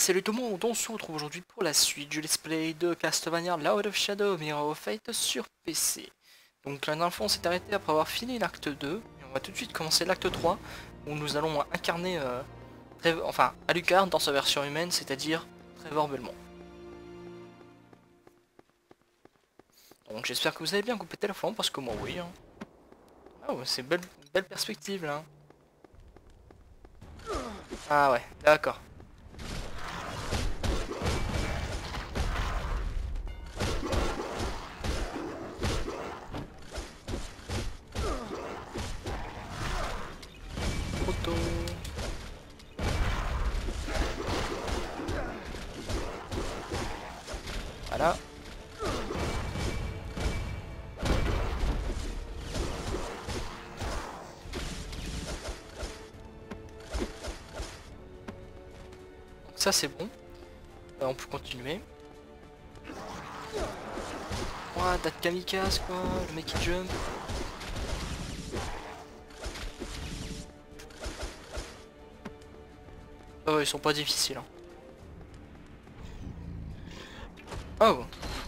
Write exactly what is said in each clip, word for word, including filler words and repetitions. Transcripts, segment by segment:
salut tout le monde, on se retrouve aujourd'hui pour la suite du let's play de Castlevania Lord of Shadow Mirror of Fate sur P C. Donc la dernière fois on s'est arrêté après avoir fini l'acte deux, et on va tout de suite commencer l'acte trois, où nous allons incarner, euh, Trevor, enfin Alucard dans sa version humaine, c'est-à-dire Trevor Belmont. Donc j'espère que vous avez bien coupé téléphone, parce que moi oui. Hein. Ah ouais, c'est belle, belle perspective là. Ah ouais, d'accord. Photo. Voilà. Ça c'est bon. Euh, on peut continuer. Ouah, date kamikaze quoi, le mec qui jump. Oh, ils sont pas difficiles. Hein. Oh.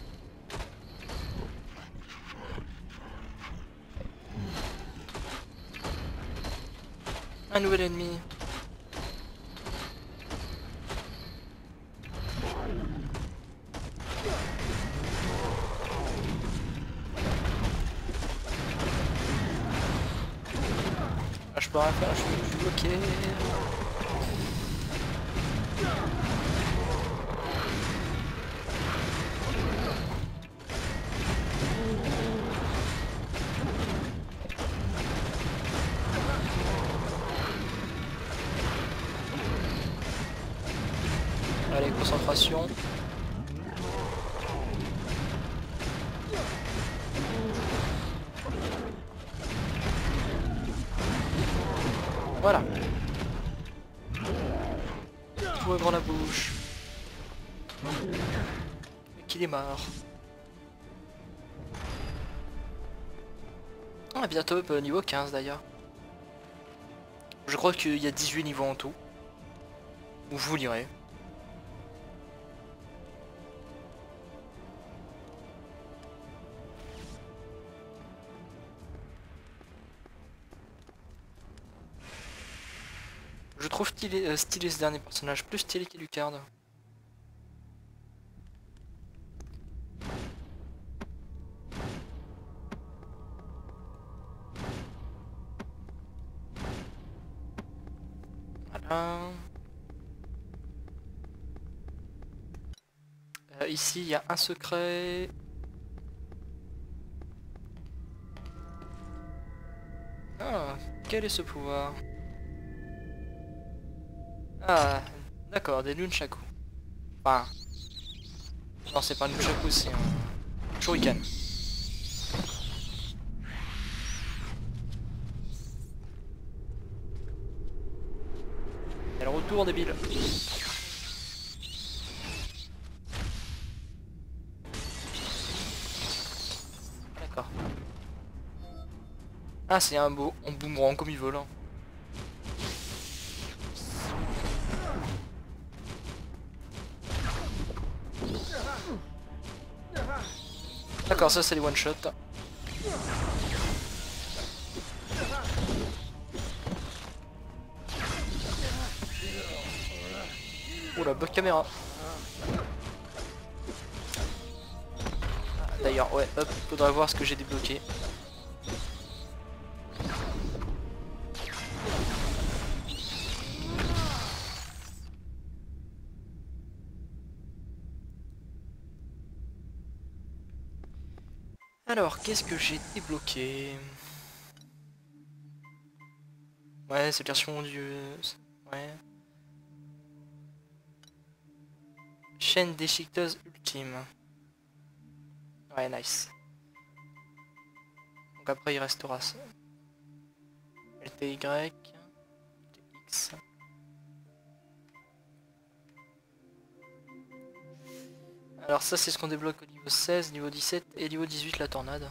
Un nouvel ennemi. Ah, je peux rien faire, je suis bloqué. Allez, concentration. Voilà. Tout ouvre la bouche. Et qu'il est mort. Ah, bientôt euh, niveau quinze d'ailleurs. Je crois qu'il y a dix-huit niveaux en tout. Ou je vous lirai. Je trouve stylé, euh, stylé ce dernier personnage, plus stylé qu'Alucard. Voilà. Euh, ici, il y a un secret. Ah, quel est ce pouvoir? Ah, d'accord, des nunchaku. Enfin, non, c'est pas un nunchaku, c'est un shuriken. Et le retour débile. D'accord. Ah, c'est un beau, on boomerang comme il vole. Hein. D'accord, ça c'est les one shot. Oula, bonne caméra. D'ailleurs, ouais, hop, faudrait voir ce que j'ai débloqué. Alors, qu'est-ce que j'ai débloqué? Ouais, c'est version odieuse. Ouais. Chaîne déchiqueteuse ultime. Ouais, nice. Donc après, il restera ça. L T Y. L T X. Alors ça, c'est ce qu'on débloque au niveau seize, niveau dix-sept et niveau dix-huit, la tornade.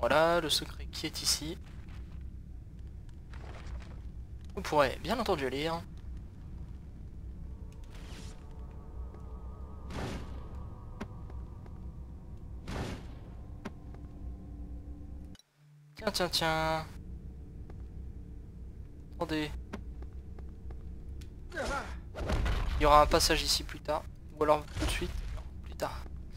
Voilà le secret qui est ici. Vous pourrez bien entendu lire. Tiens, tiens, tiens. Attendez. Il y aura un passage ici plus tard. Ou alors tout de suite. Non, plus tard.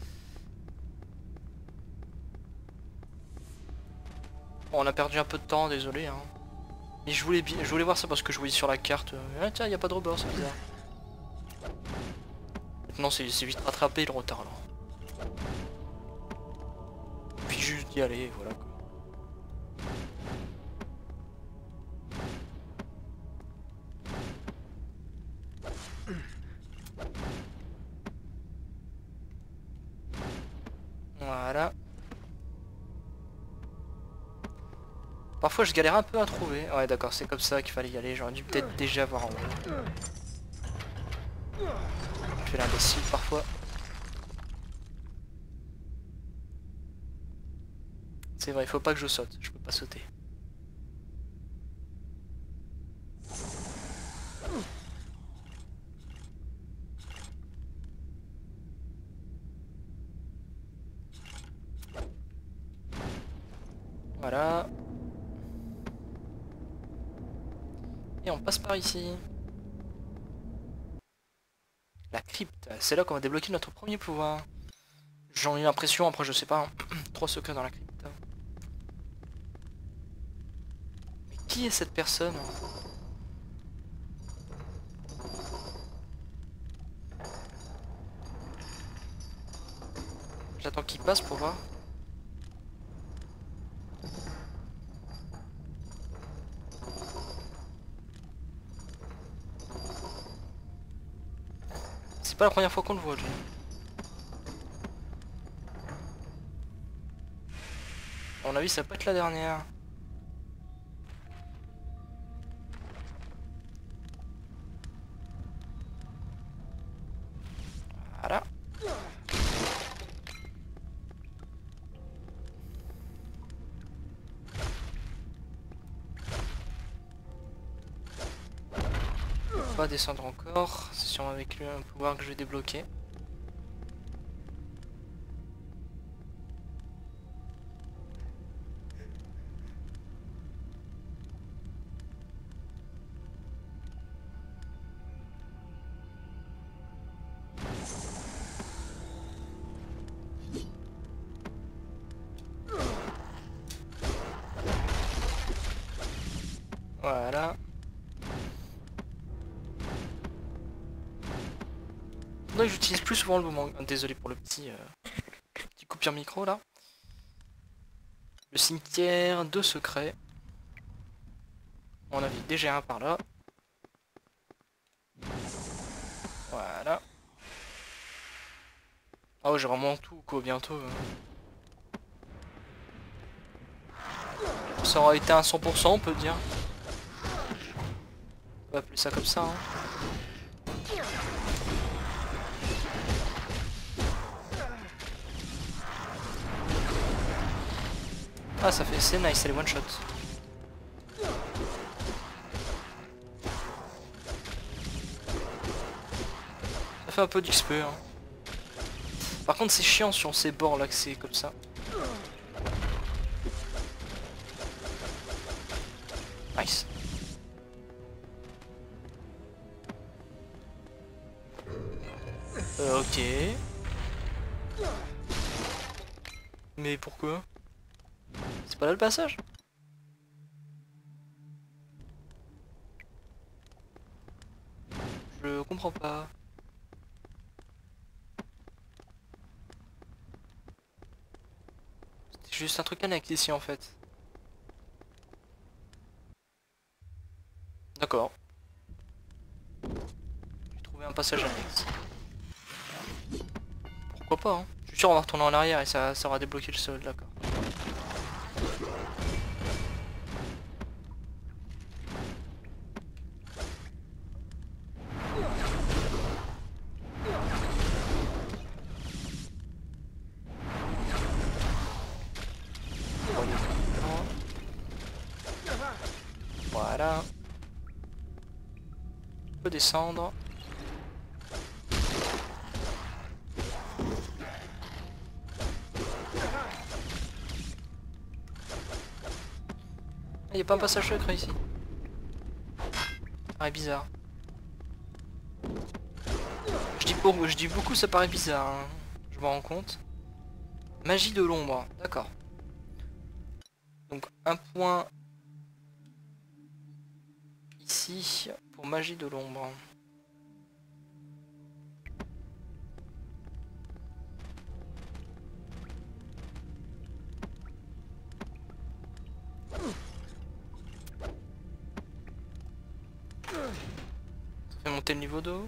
Bon, on a perdu un peu de temps, désolé. Hein. Mais je voulais, je voulais voir ça parce que je voyais sur la carte. Ah tiens, il n'y a pas de rebord, c'est bizarre. Maintenant, c'est vite rattrapé le retard là. Puis juste d'y aller, voilà quoi. Voilà. Parfois je galère un peu à trouver. Ouais d'accord, c'est comme ça qu'il fallait y aller. J'aurais dû peut-être déjà voir en haut. Je fais l'imbécile parfois. C'est vrai, il faut pas que je saute. Je peux pas sauter. Voilà. Et on passe par ici. La crypte, c'est là qu'on va débloquer notre premier pouvoir. J'en ai l'impression, après je sais pas. Hein. Trois secrets dans la crypte. Mais qui est cette personne? J'attends qu'il passe pour voir. C'est pas la première fois qu'on le voit lui. À mon avis ça peut être la dernière. Voilà. On va descendre encore, c'est sûrement avec lui un pouvoir que je vais débloquer. Voilà. Donc j'utilise plus souvent le moment. Désolé pour le petit, euh, petit coupure micro là. Le cimetière, deux secrets. On avait déjà un par là. Voilà. Ah ouais, j'ai vraiment tout quoi bientôt. Ça aura été un cent pour cent on peut dire. On va appeler ça comme ça. Hein. Ah ça fait c'est nice, c'est les one shot. Ça fait un peu d'X P hein. Par contre c'est chiant sur ces bords là que c'est comme ça. Nice. Euh, ok. Mais pourquoi? C'est pas là le passage? Je comprends pas. C'était juste un truc annexe ici en fait. D'accord. J'ai trouvé un passage annexe. Pourquoi pas hein. Je suis sûr on va retourner en arrière et ça, ça aura débloqué le sol, d'accord. Voilà. On peut descendre. Il n'y a pas un passage secret ici. Ça paraît bizarre. Je dis, pour, je dis beaucoup ça paraît bizarre. Hein. Je m'en rends compte. Magie de l'ombre. D'accord. Donc un point ici pour magie de l'ombre. Ça fait monter le niveau d'eau.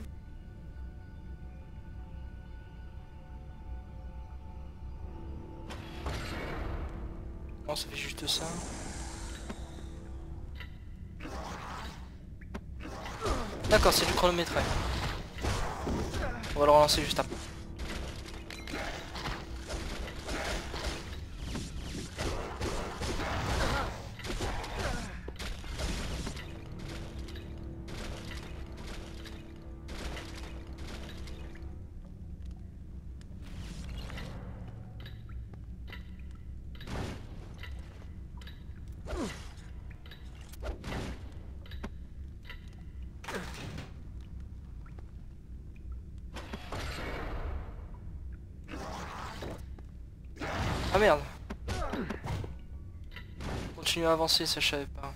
Non, ça fait juste ça. D'accord, c'est du chronométré. On va le relancer juste après. Ah merde. Continue à avancer, ça je savais pas.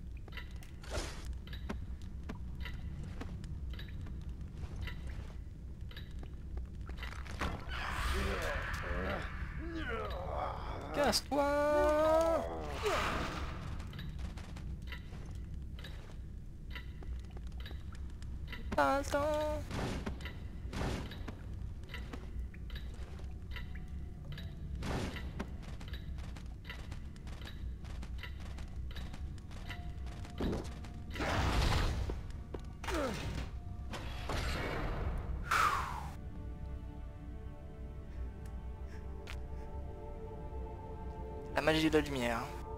Casse-toi. Attends. La magie de la lumière.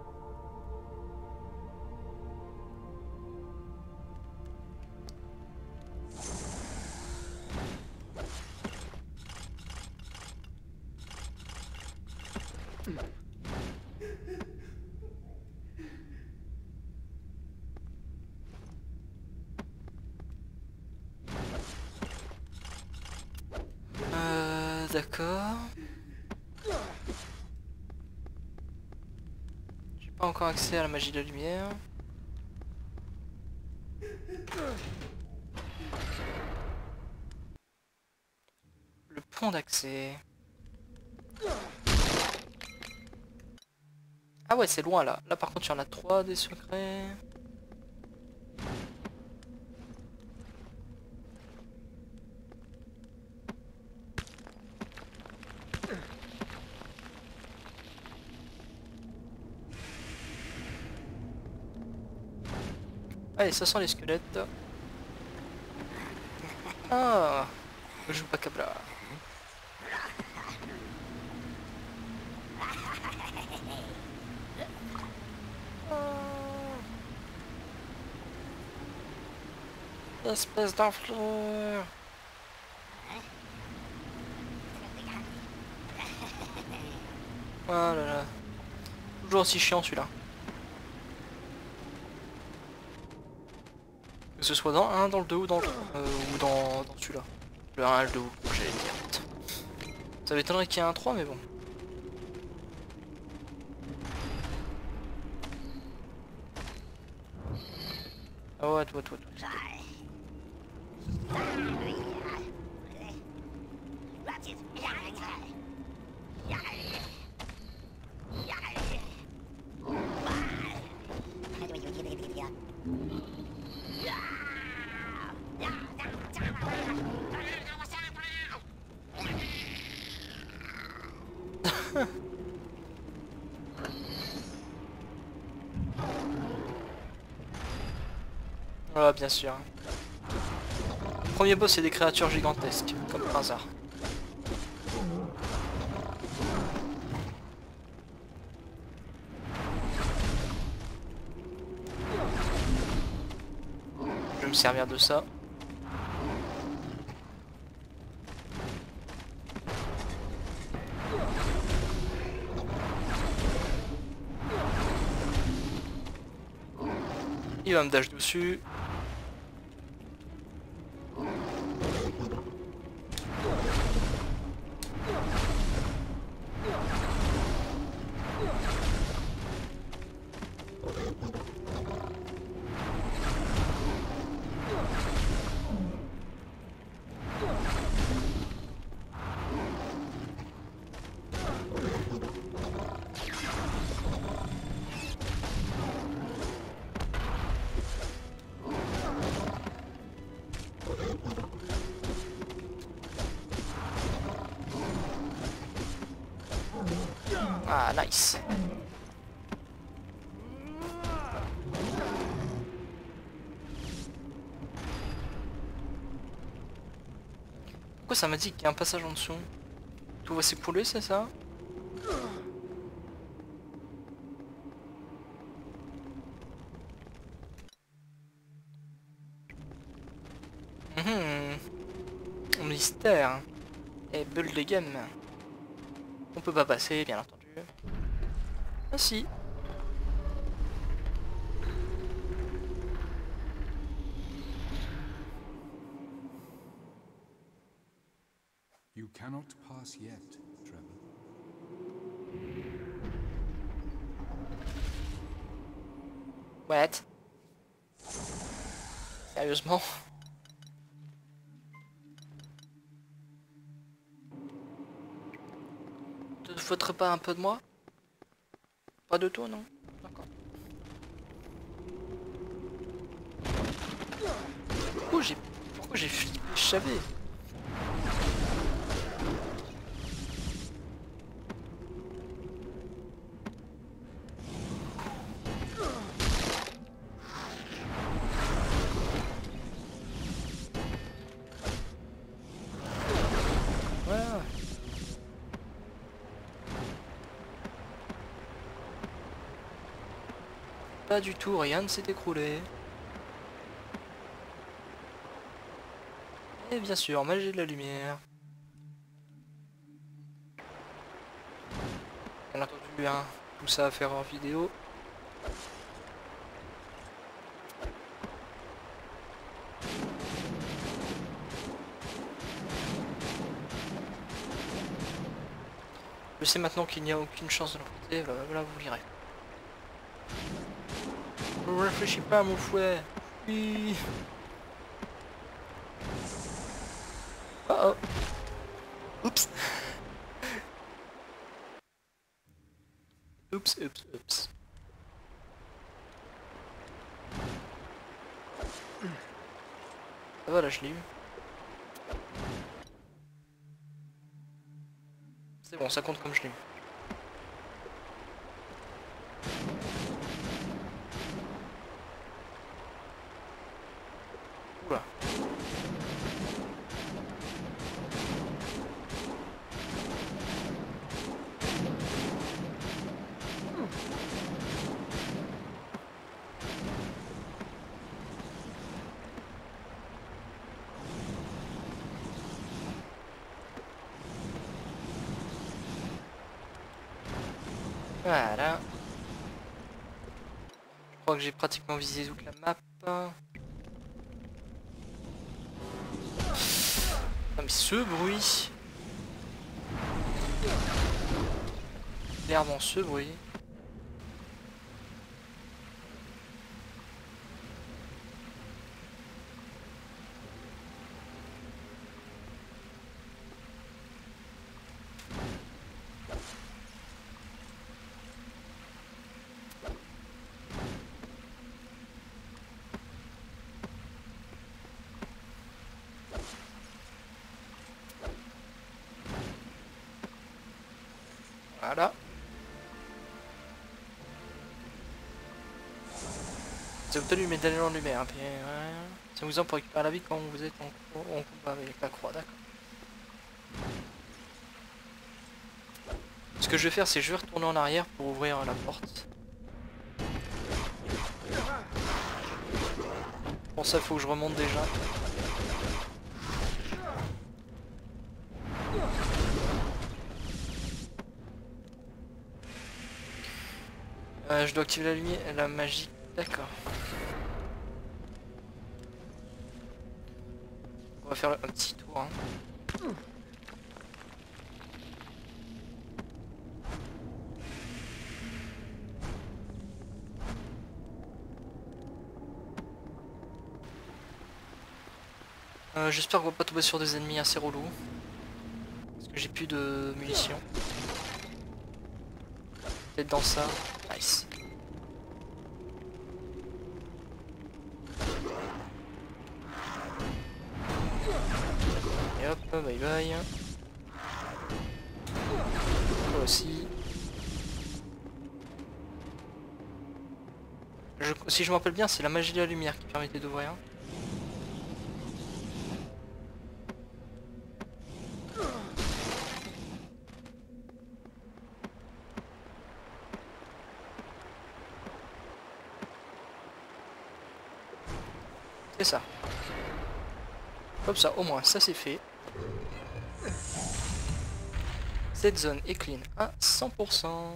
Euh, d'accord. J'ai pas encore accès à la magie de la lumière. Le pont d'accès. Ah ouais, c'est loin là. Là par contre, il y en a trois des secrets. Allez, ça sent les squelettes. Ah, je joue pas cabla. Espèce d'enflure. Oh là là. Toujours aussi chiant celui-là. Que ce soit dans un, dans le deux ou dans le trois. Euh, ou dans, dans celui-là. Le un, le deux ou le trois, j'allais dire. Ça m'étonnerait qu'il y ait un trois, mais bon. Ah ouais, toi, toi, toi. Voilà, bien sûr. Le premier boss, c'est des créatures gigantesques, comme par hasard. me servir de ça. Il va me dash dessus. Ah, nice. Pourquoi ça m'a dit qu'il y a un passage en dessous? Tout va s'écrouler, c'est ça? Mmh. Mystère. Et bulle de game. On peut pas passer, bien entendu. Ah si. You cannot pass yet, Trevor. What? Sérieusement? Tu te foutrais pas un peu de moi? Pas de toi, non? D'accord. Pourquoi j'ai... Pourquoi j'ai flippé? Je savais. Pas du tout, rien ne s'est écroulé. Et bien sûr, magie de la lumière. Bien entendu, hein, tout ça à faire en vidéo. Je sais maintenant qu'il n'y a aucune chance de l'emporter, voilà, vous lirez. Ne réfléchis pas, mon fouet. Oui. Oh oh. Oups. Oups, oups, oups. Ça va, là, je l'ai eu. C'est bon, ça compte comme je l'ai eu. Oula. Voilà. Je crois que j'ai pratiquement visé toute la map. Ah mais ce bruit. Clairement ce bruit. Voilà. Vous avez obtenu une médaille en lumière. Puis, ouais. Ça vous en pour récupérer la vie quand vous êtes en, en combat avec la croix, d'accord. Ce que je vais faire, c'est que je vais retourner en arrière pour ouvrir la porte. Pour ça, il faut que je remonte déjà. Euh, je dois activer la lumière, la magie. D'accord. On va faire un petit tour. Hein. Euh, J'espère qu'on va pas tomber sur des ennemis assez relous. Parce que j'ai plus de munitions. Peut-être dans ça. Nice. Et hop, bye bye. Toi aussi. Je, si je me rappelle bien, c'est la magie de la lumière qui permettait d'ouvrir. C'est ça. Comme ça, au moins, ça c'est fait. Cette zone est clean à cent pour cent.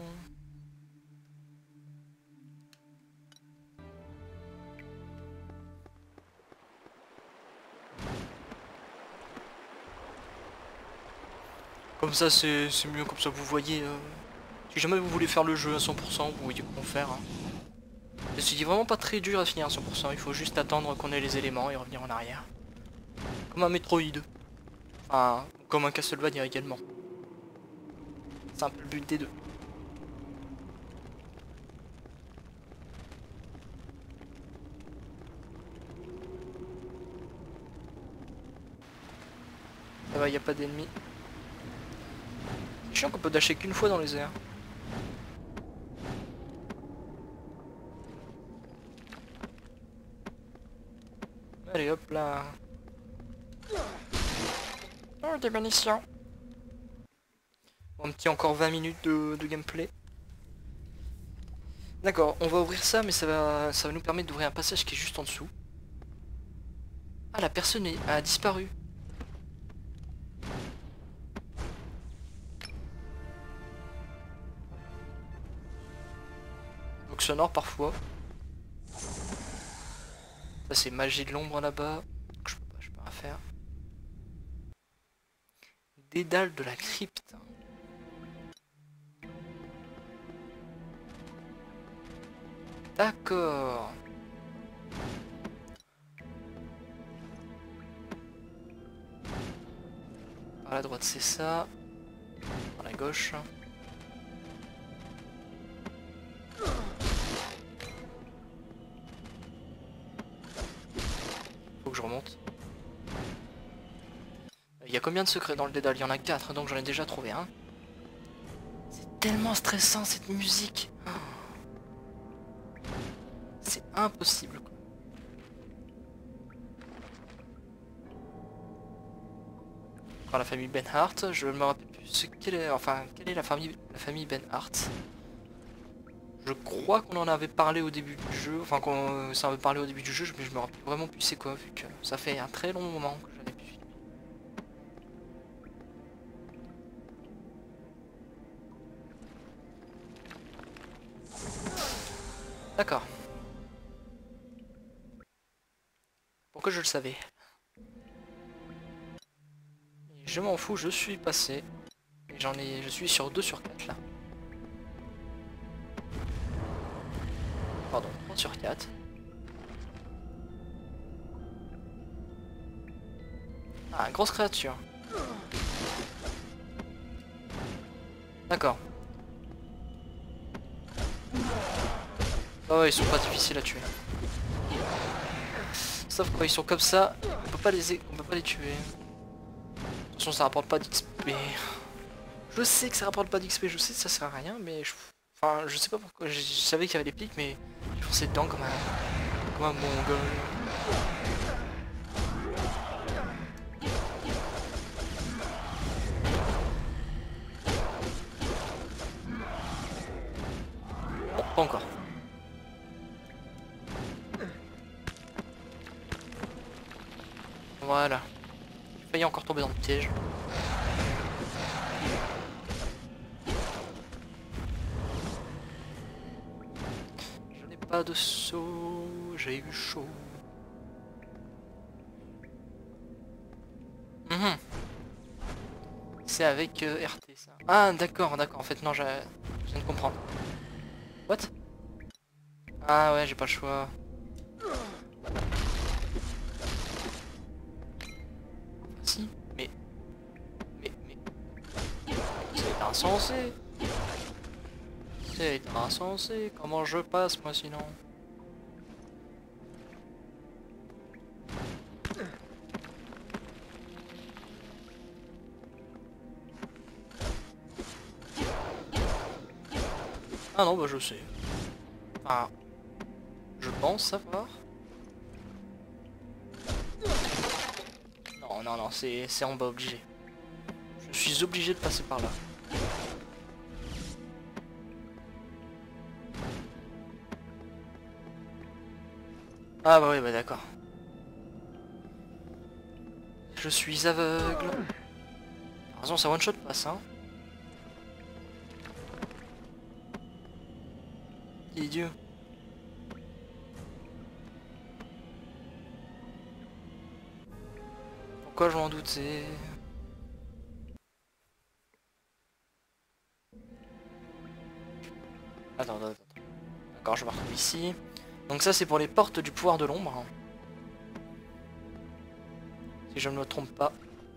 Comme ça, c'est mieux, comme ça vous voyez. Euh, si jamais vous voulez faire le jeu à cent pour cent, vous voyez comment faire. Hein. C'est vraiment pas très dur à finir à cent pour cent, il faut juste attendre qu'on ait les éléments et revenir en arrière. Comme un Metroid. Enfin, comme un Castlevania également. C'est un peu le but des deux. Ça va, y a pas d'ennemis. C'est chiant qu'on peut dasher qu'une fois dans les airs. Allez hop là. Oh, des munitions. Bon, un petit encore vingt minutes de, de gameplay. D'accord, on va ouvrir ça, mais ça va, ça va nous permettre d'ouvrir un passage qui est juste en dessous. Ah, la personne est, a disparu. Donc sonore parfois. Ça c'est magie de l'ombre là-bas. Je peux pas, je peux rien faire. Dédale de la crypte. D'accord. Par la droite c'est ça. Par la gauche. Faut que je remonte. Il y a combien de secrets dans le dédale? Il y en a quatre, donc j'en ai déjà trouvé un. C'est tellement stressant cette musique. C'est impossible. Par la famille Benhart, je me rappelle plus ce qu'elle est, enfin quelle est la famille, la famille Benhart. Je crois qu'on en avait parlé au début du jeu, enfin qu'on s'en avait parlé au début du jeu, mais je me rappelle vraiment plus c'est quoi, vu que ça fait un très long moment que j'avais pu. D'accord. Pourquoi je le savais? Et je m'en fous, je suis passé. Et j'en ai. Je suis sur deux sur quatre là. Pardon, trois sur quatre. Ah, grosse créature. D'accord. Oh, ils sont pas difficiles à tuer. Sauf quand ils sont comme ça, on peut pas les, on peut pas les tuer. De toute façon, ça rapporte pas d'X P. Je sais que ça rapporte pas d'X P, je sais que ça sert à rien, mais je... Enfin, je sais pas pourquoi. Je, je savais qu'il y avait des pics, mais je fonçais dedans comme un, comme un mongol. Bon, pas encore. Voilà. J'ai failli encore tomber dans le piège. Je n'ai pas de seau, j'ai eu chaud. Mmh. C'est avec euh, R T ça. Ah d'accord, d'accord, en fait non, je viens de comprendre. What? Ah ouais, j'ai pas le choix. Si, mais... Mais, mais... C'est insensé. C'est insensé, comment je passe moi sinon? Ah non, bah je sais. Enfin, je pense savoir. Non, non, non, c'est en bas obligé. Je suis obligé de passer par là. Ah bah oui, bah d'accord. Je suis aveugle. Par raison, ça one shot passe, hein. Idiot. Pourquoi je m'en doutais? Attends, attends, attends. D'accord, je me retrouve ici. Donc ça c'est pour les portes du pouvoir de l'ombre. Si je ne me trompe pas.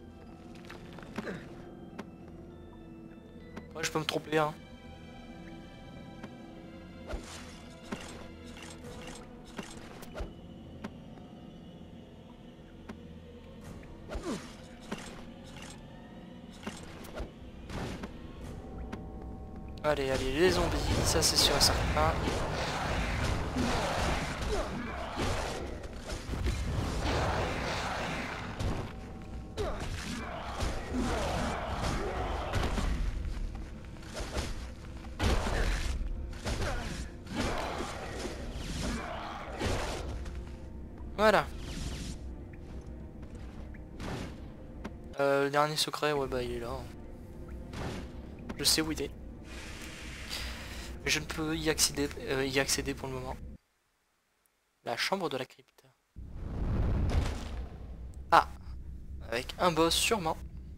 Ouais, je peux me tromper, hein. Allez, allez, les zombies, ça c'est sûr et certain. Voilà. Euh, le dernier secret, ouais bah il est là. Je sais où il est. Mais je ne peux y accéder, euh, y accéder pour le moment. La chambre de la crypte. Ah, avec un boss sûrement.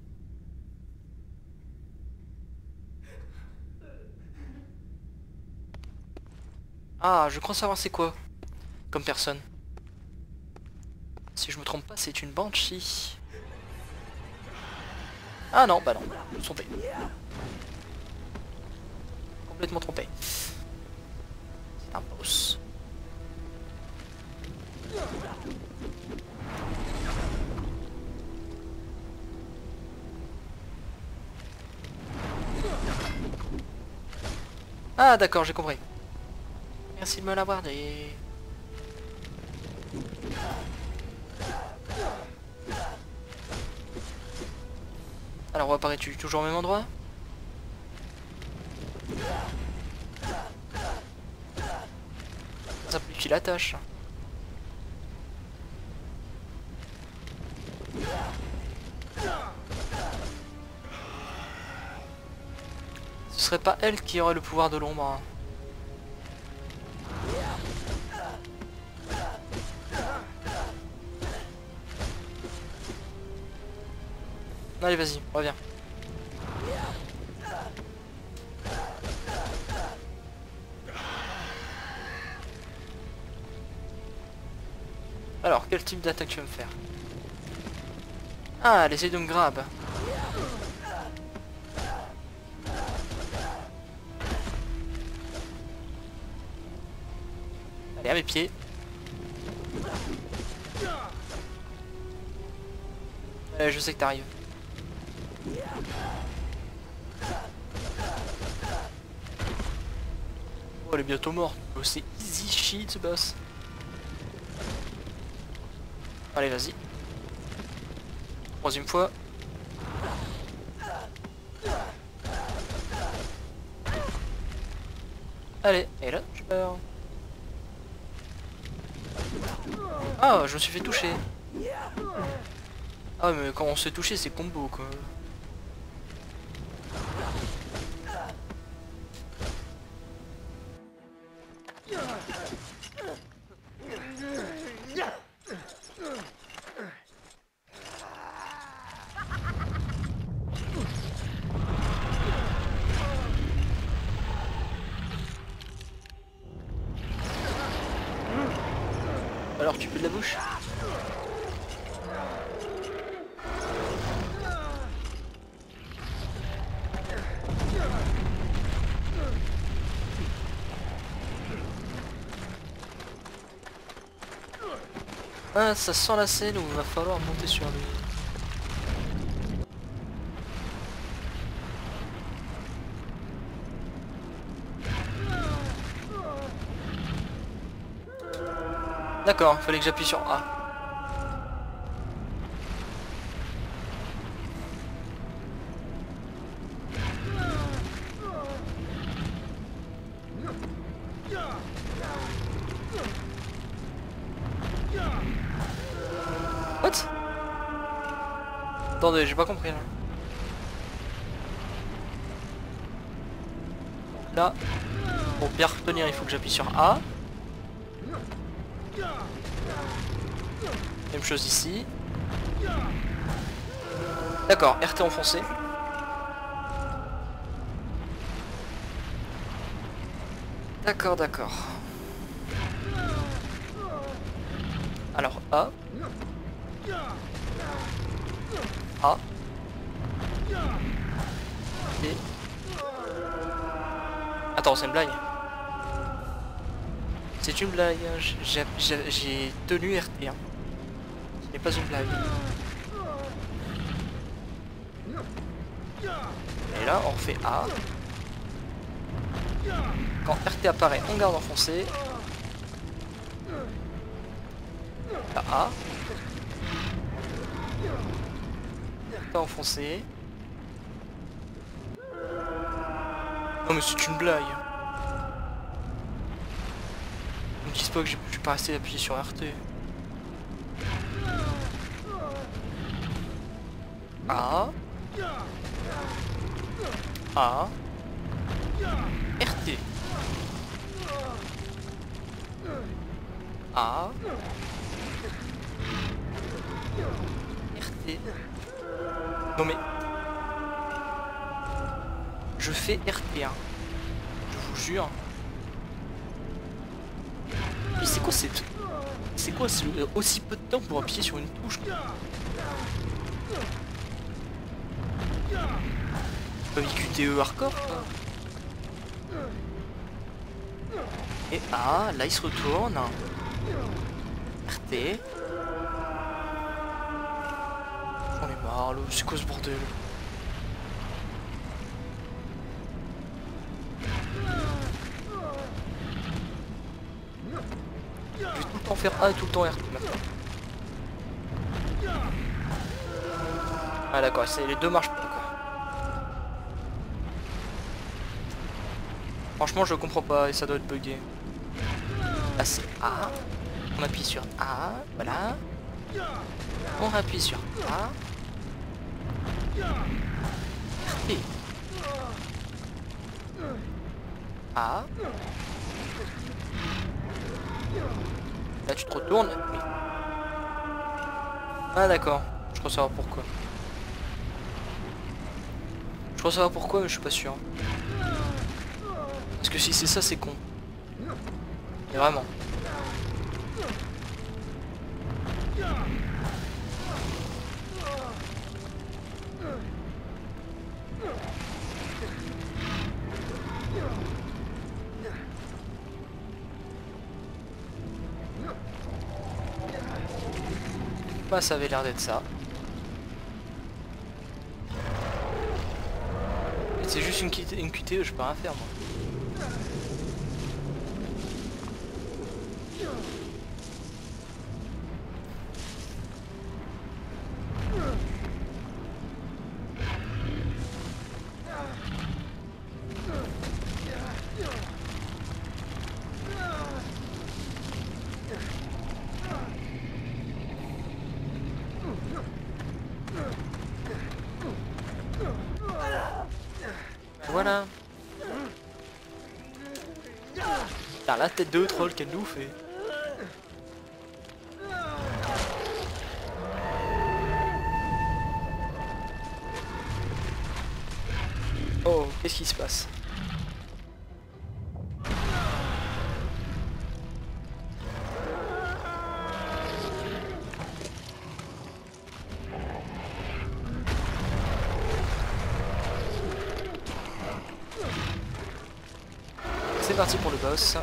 Ah, je crois savoir c'est quoi comme personne. Si je me trompe pas, c'est une banshee. Ah non, bah non, je me suis trompé. Complètement trompé. C'est un boss. Ah d'accord, j'ai compris. Merci de me l'avoir dit. Alors reparaît-tu toujours au même endroit? Ça simplifie la tâche. Ce serait pas elle qui aurait le pouvoir de l'ombre, hein. Allez vas-y, reviens. Alors, quel type d'attaque tu veux me faire? Ah, elle essaie de me grab. Allez, à mes pieds. Allez, je sais que t'arrives. Oh, elle est bientôt morte. Oh, c'est easy shit ce boss. Allez, vas-y. Troisième fois. Allez, et là, je meurs. Ah, je me suis fait toucher. Ah mais quand on se fait toucher c'est combo quoi. Alors tu peux de la bouche? Ah, ça sent la scène où il va falloir monter sur lui. D'accord, fallait que j'appuie sur A. What? Attendez, j'ai pas compris là. Là, pour bien retenir, il faut que j'appuie sur A. Même chose ici. D'accord, R T enfoncé. D'accord, d'accord. Alors A. A. Et... Attends, c'est une blague. C'est une blague. J'ai tenu R T. Hein. Ce n'est pas une blague. Et là, on refait A. Quand R T apparaît, on garde enfoncé. Là, A. Pas enfoncé. Non mais c'est une blague. Ne me dites pas que je suis pas resté appuyé sur R T. A. A. R T. A. R T. Non mais... Je fais R T, hein. Je vous jure. Mais c'est quoi cette... C'est quoi ce... aussi peu de temps pour appuyer sur une touche? Pas Q T E hardcore quoi. Et ah, là il se retourne. R T. J'en ai marre, c'est quoi ce bordel? Je vais tout le temps faire A et tout le temps R T maintenant. Ah d'accord, les deux marchent pas quoi. Franchement je comprends pas et ça doit être bugué. Là c'est A. On appuie sur A, voilà. On appuie sur A. R T. A. Là tu te retournes. Oui. Ah d'accord, je crois savoir pourquoi. Je crois savoir pourquoi mais je suis pas sûr. Parce que si c'est ça c'est con. Mais vraiment. Bah ça avait l'air d'être ça. C'est juste une, une Q T E, je peux rien faire moi. voilà. Putain, la tête de troll qu'elle nous fait. Oh, qu'est-ce qui se passe? C'est parti pour le boss.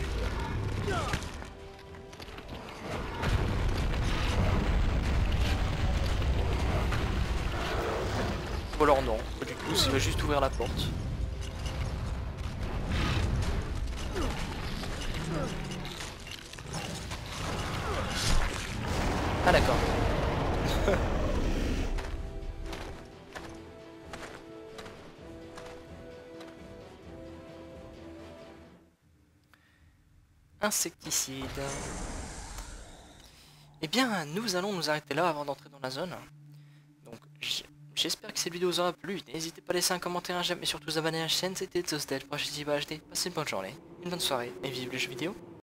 Ou alors non, pas du tout, il va juste ouvrir la porte. Ah d'accord. Insecticide. Eh bien, nous allons nous arrêter là avant d'entrer dans la zone. Donc, j'espère que cette vidéo vous aura plu. N'hésitez pas à laisser un commentaire, un j'aime et surtout vous abonner à la chaîne. C'était Zosdel pour H D. Passez une bonne journée, une bonne soirée et vive les jeux vidéo.